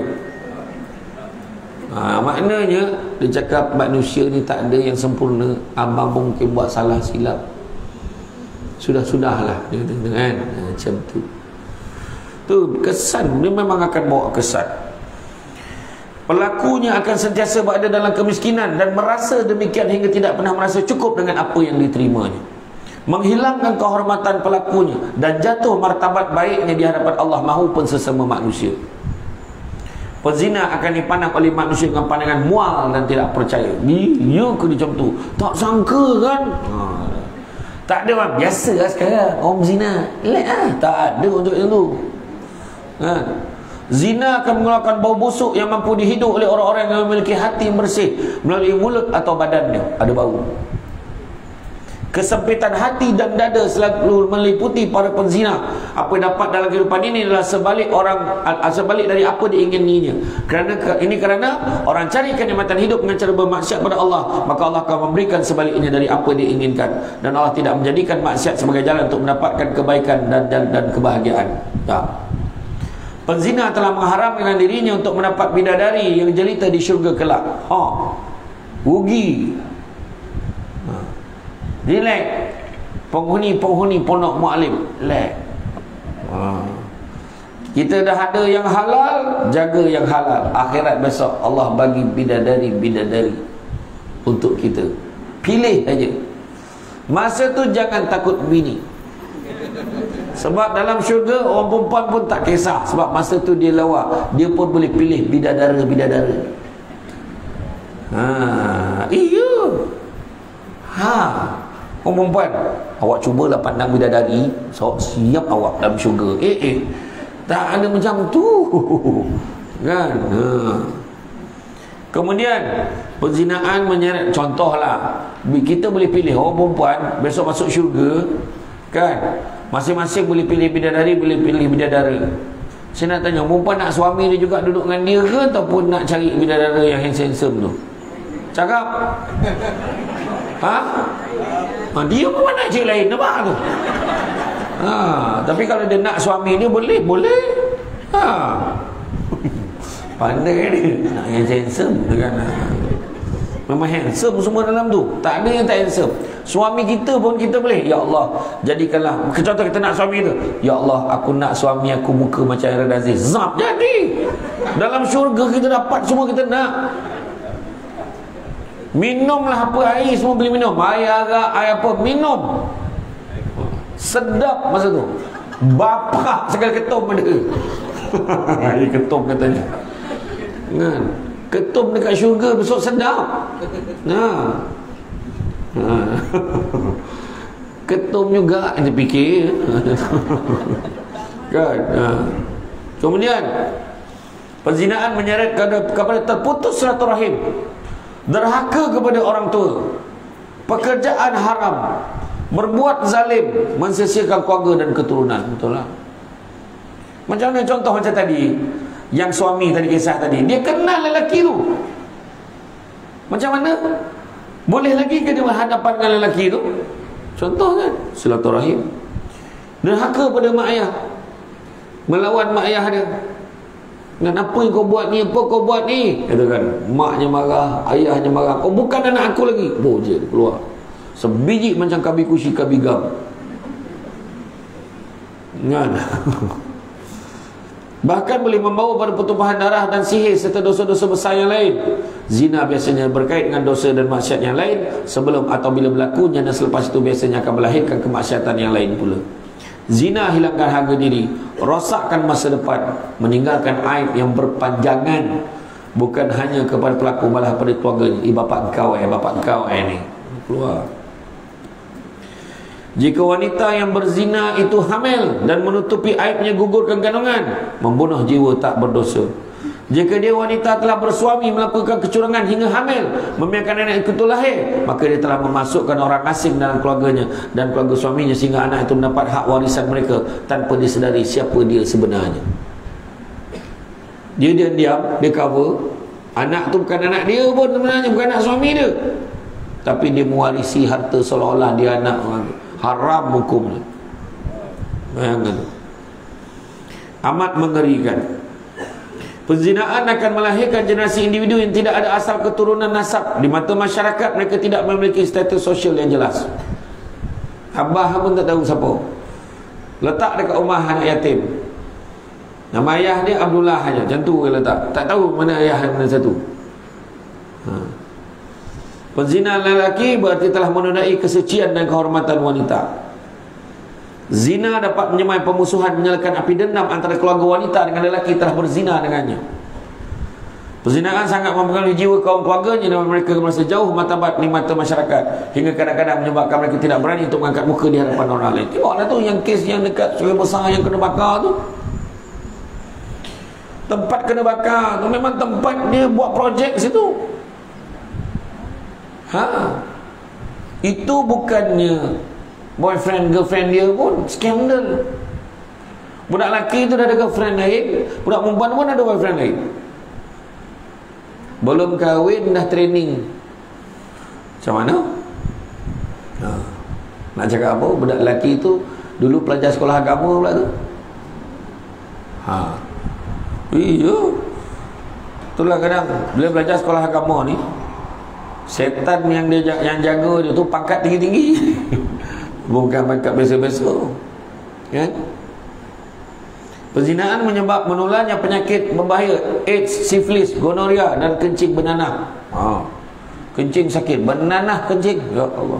Ha, maknanya dia cakap manusia ni tak ada yang sempurna. Abang pun mungkin buat salah silap. Sudah-sudahlah dia kata kan. Ha, macam tu. Tu kesan, dia memang akan bawa kesan. Pelakunya akan sentiasa berada dalam kemiskinan dan merasa demikian hingga tidak pernah merasa cukup dengan apa yang diterimanya. menghilangkan kehormatan pelakunya, dan jatuh martabat baiknya di hadapan Allah maupun sesama manusia. Pezina akan dipandang oleh manusia dengan pandangan mual dan tidak percaya. Ya ke dia macam tu? Tak sangka kan? Ha. Tak ada orang biasa lah sekarang orang zina. Lek lah. Tak ada untuk itu. Ha. Zina akan mengeluarkan bau busuk yang mampu dihidup oleh orang-orang yang memiliki hati yang bersih melalui mulut atau badannya. Ada bau. Kesempitan hati dan dada selalu meliputi para penzina. Apa yang dapat dalam kehidupan ini adalah sebalik orang sebalik dari apa diingininya. Kerana ini kerana orang cari kenikmatan hidup dengan cara bermaksiat pada Allah, maka Allah akan memberikan sebaliknya dari apa diinginkan, dan Allah tidak menjadikan maksiat sebagai jalan untuk mendapatkan kebaikan dan dan, dan kebahagiaan. Tak. Penzina telah mengharamkan dirinya untuk mendapat bidadari yang jelita di syurga kelak. Ha. Rugi. Relax. Penghuni-penghuni pondok Mu'alim, relax. Ha. Kita dah ada yang halal, jaga yang halal. Akhirat besok Allah bagi bidadari-bidadari untuk kita. Pilih aja. Masa tu jangan takut bini. Sebab dalam syurga orang perempuan pun tak kisah. Sebab masa tu dia lawa, dia pun boleh pilih bidadara-bidadara. Ha, iya. Ha. Orang perempuan, awak cubalah pandang bidadari, so, siap awak dalam syurga. Eh eh tak ada macam tu. Kan? Ha. Kemudian perzinaan menyeret, contohlah kita boleh pilih orang perempuan besok masuk syurga, kan? Masing-masing boleh pilih bidadari, boleh pilih bidadara. Saya nak tanya, perempuan nak suami dia juga duduk dengan dia ke, ataupun nak cari bidadara yang handsome tu? Cakap. Ha? Ha, dia pun nak cik lain, nampak tu? Ha, tapi kalau dia nak suami dia, boleh, boleh. Ha. Pandai dia. Nak yang handsome kan? Memang handsome semua dalam tu. Tak ada yang tak handsome. Suami kita pun kita boleh. Ya Allah, jadikanlah. Contoh kita nak suami tu. Ya Allah, aku nak suami aku muka macam Aaron Aziz. Zap, jadi. Dalam syurga kita dapat semua kita nak. Minumlah apa air, semua boleh minum. Air agak, air apa, minum. Sedap masa tu. Bapak sekali ketum ada. Air ketum katanya. Kan? Ketum dekat syurga besok sedap. Nah. Ha. Ketum juga dia fikir. Kan? Ha. Kemudian perzinaan menyeret kepada terputus silaturahim, derhaka kepada orang tua, pekerjaan haram, berbuat zalim, mensia-siakan keluarga dan keturunan. Betul lah. Macam mana contoh macam tadi, yang suami tadi kisah tadi, dia kenal lelaki tu. Macam mana? Boleh lagi ke dia berhadapan dengan lelaki tu? Contoh kan, silaturahim. Derhaka pada mak ayah, melawan mak ayah dia. Dan apa yang kau buat ni, apa kau buat ni? Kata kan, maknya marah, ayahnya marah. Kau bukan anak aku lagi. Boh je dia keluar. Sebiji macam kabi kusi, kabi gam. Kan? Bahkan boleh membawa pada pertumpahan darah dan sihir serta dosa-dosa besar yang lain. Zina biasanya berkait dengan dosa dan maksiat yang lain sebelum atau bila berlakunya, dan selepas itu biasanya akan melahirkan kemaksiatan yang lain pula. Zina hilangkan harga diri, rosakkan masa depan, meninggalkan aib yang berpanjangan, bukan hanya kepada pelaku, malah pada keluarga. Eh bapak kau eh, bapak kau eh ni keluar. Jika wanita yang berzina itu hamil dan menutupi aibnya, gugurkan kandungan, membunuh jiwa tak berdosa. Jika dia wanita telah bersuami melakukan kecurangan hingga hamil, membiarkan anak itu lahir, maka dia telah memasukkan orang asing dalam keluarganya dan keluarga suaminya, sehingga anak itu mendapat hak warisan mereka tanpa disedari siapa dia sebenarnya. Dia diam-diam, dia cover anak tu bukan anak dia pun sebenarnya, bukan anak suami dia, tapi dia mewarisi harta seolah-olah dia anak orang. Haram hukumnya. Bayangkan. Amat mengerikan. Perzinaan akan melahirkan generasi individu yang tidak ada asal keturunan nasab. Di mata masyarakat, mereka tidak memiliki status sosial yang jelas. Abah pun tak tahu siapa. Letak dekat rumah anak yatim. Nama ayah dia Abdullah saja. Macam tu dia letak. Tak tahu mana ayah mana satu. Ha. Penzina lelaki berarti telah menodai kesucian dan kehormatan wanita. Zina dapat menyemai pemusuhan, menyalakan api dendam antara keluarga wanita dengan lelaki telah berzina dengannya. Perzinaan sangat mempengaruhi jiwa kaum keluarganya dan mereka merasa jauh martabat di mata masyarakat, hingga kadang-kadang menyebabkan mereka tidak berani untuk mengangkat muka di hadapan orang lain. Tengoklah tu yang kes yang dekat Sungai Besar yang kena bakar tu. Tempat kena bakar tu memang tempat dia buat projek situ. Ha. Itu bukannya boyfriend girlfriend dia pun skandal. Budak lelaki tu dah ada girlfriend lain, budak perempuan pun ada boyfriend lain. Belum kahwin dah training. Macam mana? Ha. Nak cakap apa? Budak lelaki tu dulu pelajar sekolah agama pula tu. Ha. Iya. Itulah kadang bila belajar sekolah agama ni, setan yang dia yang jaga dia tu pangkat tinggi-tinggi. Bukan pangkat biasa-biasa. Kan? Perzinaan menyebab menularnya penyakit berbahaya AIDS, sifilis, gonoria dan kencing bernanah. Ha. Kencing sakit, bernanah kencing. Ya Allah.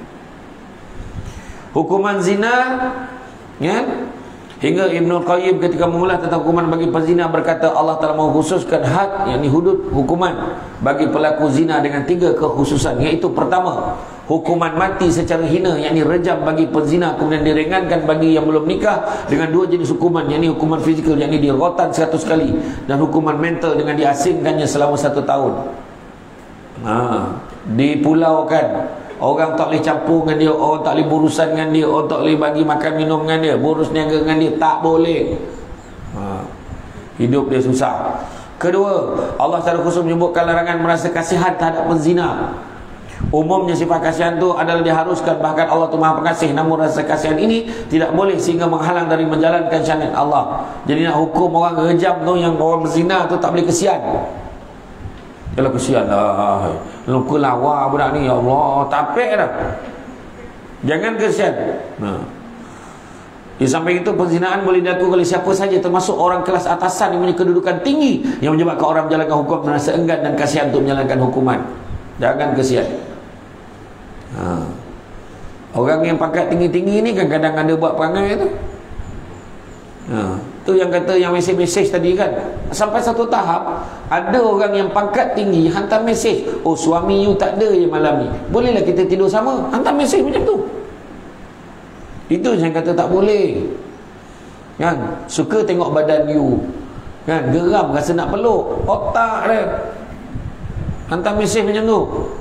Hukuman zina, ya? Hingga Ibnu Qayyim ketika mengulas tentang hukuman bagi pezina berkata Allah telah mengkhususkan had, yakni hudud hukuman bagi pelaku zina dengan tiga kekhususan, iaitu pertama, hukuman mati secara hina, yakni rejam bagi pezina, kemudian diringankan bagi yang belum nikah dengan dua jenis hukuman, yakni hukuman fizikal, yakni dirotan seratus kali, dan hukuman mental dengan diasingkannya selama satu tahun. Ha, dipulaukan. Orang tak boleh campur dengan dia, orang tak boleh berurusan dengan dia, orang tak boleh bagi makan minum dengan dia, boros niaga dengan dia, tak boleh. Ha, hidup dia susah. Kedua, Allah secara khusus menyebutkan larangan merasa kasihan terhadap penzina. Umumnya sifat kasihan tu adalah diharuskan, bahkan Allah tu Maha Pengasih, namun rasa kasihan ini tidak boleh sehingga menghalang dari menjalankan syariat Allah. Jadi nak hukum orang rejam tu, yang orang berzina tu tak boleh kesian. Yalah kesian lah, luka lawa budak ni, ya Allah, tapek dah. Jangan kesian. Nah, di samping itu perzinaan boleh dilakukan oleh siapa saja, termasuk orang kelas atasan yang punya kedudukan tinggi, yang menyebabkan orang menjalankan hukum merasa enggan dan kasihan untuk menjalankan hukuman. Jangan kesian. Ha. Orang yang pangkat tinggi-tinggi ni kan kadang ada buat perangai tu. Ha. Tu yang kata yang mesej-mesej tadi kan, sampai satu tahap ada orang yang pangkat tinggi hantar mesej, oh suami you tak ada je malam ni, bolehlah kita tidur sama, hantar mesej macam tu. Itu yang kata tak boleh kan. Suka tengok badan you kan, geram rasa nak peluk, otak dia hantar mesej macam tu.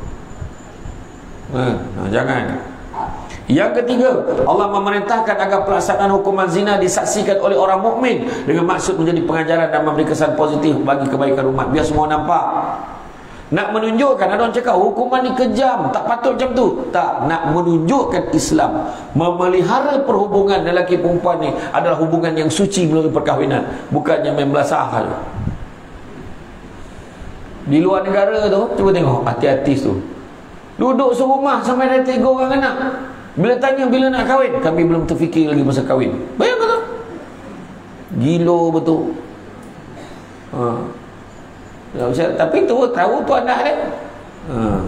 Ha, jangan. Yang ketiga, Allah memerintahkan agar pelaksanaan hukuman zina disaksikan oleh orang mukmin dengan maksud menjadi pengajaran dan memberi kesan positif bagi kebaikan umat, biar semua nampak. Nak menunjukkan, ada orang cakap hukuman ni kejam, tak patut macam tu. Tak, nak menunjukkan Islam memelihara perhubungan lelaki perempuan ni adalah hubungan yang suci melalui perkahwinan, bukannya main belasah saja. Di luar negara tu, cuba tengok hati-hati tu, duduk serumah sampai ada tiga orang anak. Bila tanya bila nak kahwin, kami belum terfikir lagi pasal kahwin. Bayangkan tu, gila betul. Ha. Tapi tu tahu tu anak dia. Ha.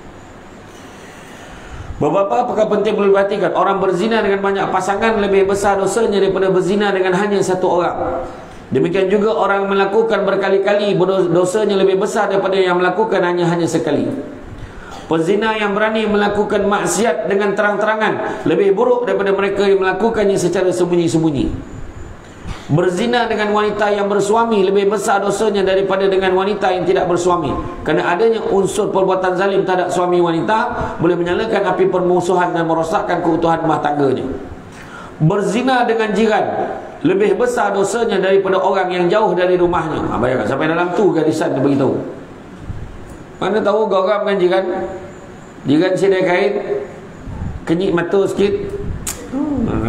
Beberapa perkara penting perlu diperhatikan. Orang berzina dengan banyak pasangan lebih besar dosanya daripada berzina dengan hanya satu orang. Demikian juga orang melakukan berkali-kali, dosanya lebih besar daripada yang melakukan hanya hanya sekali. Pezina yang berani melakukan maksiat dengan terang-terangan lebih buruk daripada mereka yang melakukannya secara sembunyi-sembunyi. Berzina dengan wanita yang bersuami lebih besar dosanya daripada dengan wanita yang tidak bersuami, kerana adanya unsur perbuatan zalim terhadap suami wanita boleh menyalakan api permusuhan dan merosakkan keutuhan rumah tangganya. Berzina dengan jiran lebih besar dosanya daripada orang yang jauh dari rumahnya. Ha, bayangkan sampai dalam tu garisan dia beritahu. Mana tahu garam kan jiran, jiran sedai kain, kenyik mata sikit. Hmm.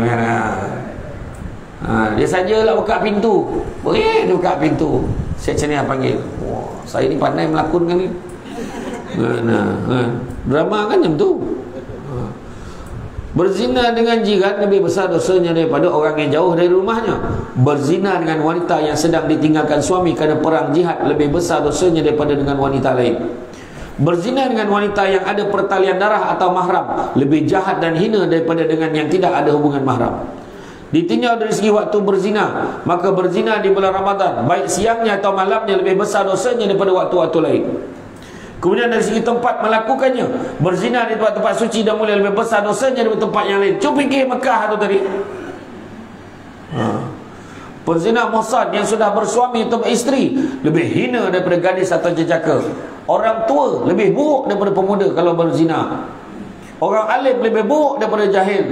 Ha, dia sajalah buka pintu, boleh dia buka pintu. Saya ceria panggil, wah, saya ni pandai melakonkan ni. Nah, ha. Drama kan macam tu. Ha. Berzina dengan jiran lebih besar dosanya daripada orang yang jauh dari rumahnya. Berzina dengan wanita yang sedang ditinggalkan suami kerana perang jihad lebih besar dosanya daripada dengan wanita lain. Berzina dengan wanita yang ada pertalian darah atau mahram lebih jahat dan hina daripada dengan yang tidak ada hubungan mahram. Ditinjau dari segi waktu berzina, maka berzina di bulan Ramadan, baik siangnya atau malamnya, lebih besar dosanya daripada waktu-waktu lain. Kemudian dari segi tempat melakukannya, berzina di tempat-tempat suci dan mulia lebih besar dosanya daripada tempat yang lain. Cuba fikir Mekah tu tadi. Ha. Penzina Mossad yang sudah bersuami atau beristeri lebih hina daripada gadis atau jejaka. Orang tua lebih buruk daripada pemuda kalau berzina. Orang alim lebih buruk daripada jahil,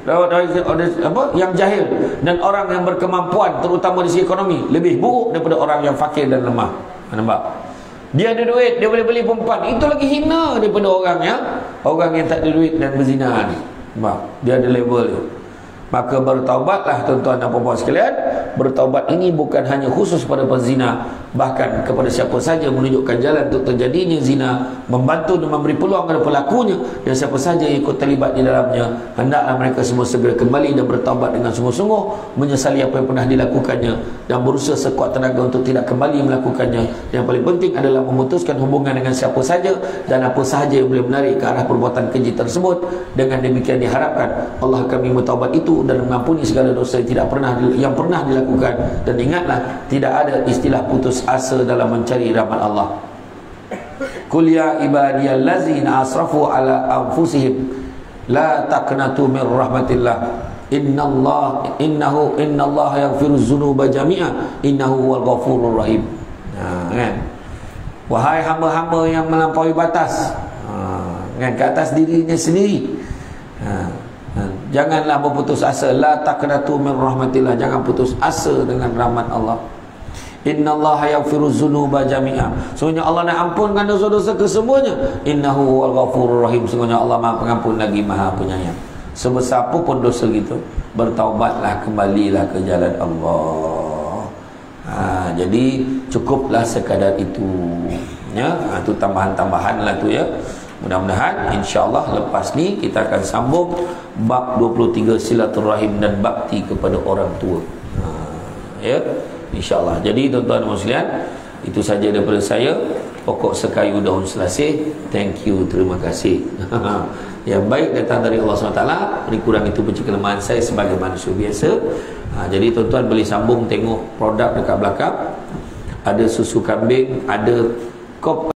apa yang jahil. Dan orang yang berkemampuan terutama di segi ekonomi lebih buruk daripada orang yang fakir dan lemah. Nampak? Dia ada duit, dia boleh beli perempuan, itu lagi hina daripada orang yang orang yang tak ada duit dan berzina ni. Nampak? Dia ada level dia. Maka bertaubatlah tuan-tuan dan puan-puan sekalian. Bertaubat ini bukan hanya khusus pada penzina, bahkan kepada siapa saja menunjukkan jalan untuk terjadinya zina, membantu dan memberi peluang kepada pelakunya, dan siapa saja yang ikut terlibat di dalamnya, hendaklah mereka semua segera kembali dan bertaubat dengan sungguh-sungguh, menyesali apa yang pernah dilakukannya dan berusaha sekuat tenaga untuk tidak kembali melakukannya. Yang paling penting adalah memutuskan hubungan dengan siapa saja dan apa sahaja yang boleh menarik ke arah perbuatan keji tersebut. Dengan demikian diharapkan Allah akan menerima taubat itu dan mengampuni segala dosa yang tidak pernah yang pernah dilakukan. Dan ingatlah, tidak ada istilah putus asa dalam mencari rahmat Allah. Qul ya ibadiyallazina asrafu ala anfusihim la taqnatu min rahmatillah innallaha innahu innallaha yaghfiru dzunuba jami'a innahu huwal ghafurur rahim. Ha, kan? Wahai hamba-hamba yang melampaui batas, ha, kan, ke atas dirinya sendiri. Ha, janganlah berputus asa. La taqnatu min rahmatillah, jangan putus asa dengan rahmat Allah. Innallaha yaghfiru dzunuba jami'a, sungguhnya Allah nak ampunkan dosa-dosa kesemuanya. Innahu huwal ghafurur rahim, sungguhnya Allah Maha Pengampun lagi Maha Penyayang. Sebesar apapun dosa gitu, bertaubatlah, kembalilah ke jalan Allah. Ha, jadi cukuplah sekadar itu, ya. Ha, itu tambahan-tambahan lah tu, ya. Mudah-mudahan insya-Allah lepas ni kita akan sambung bab dua puluh tiga silaturahim dan bakti kepada orang tua. Ha, ya, insya-Allah. Jadi tuan-tuan dan sekalian, itu saja daripada saya. Pokok sekayu daun selasih. Thank you, terima kasih. Yang baik datang dari Allah subhanahu wa taala, paling kurang itu benci kelemahan saya sebagai manusia biasa. Ha, jadi tuan-tuan boleh sambung tengok produk dekat belakang. Ada susu kambing, ada kop